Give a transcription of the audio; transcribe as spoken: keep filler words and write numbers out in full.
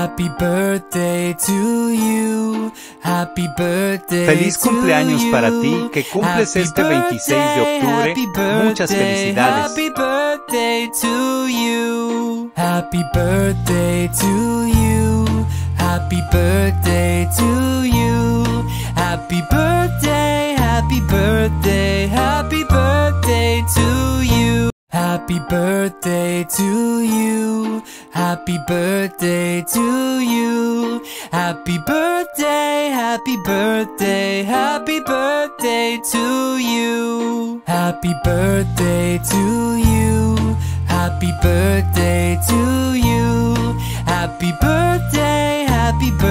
Happy birthday to you. Happy birthday. Feliz cumpleaños para ti, que cumples este veintiséis de octubre. Muchas felicidades. Happy birthday to you. Happy birthday to you. Happy birthday to you. Happy birthday, happy birthday, happy birthday to you. Happy birthday to you. Happy birthday to you. Happy birthday, happy birthday, happy birthday to you. Happy birthday to you. Happy birthday to you. Happy birthday, happy birthday.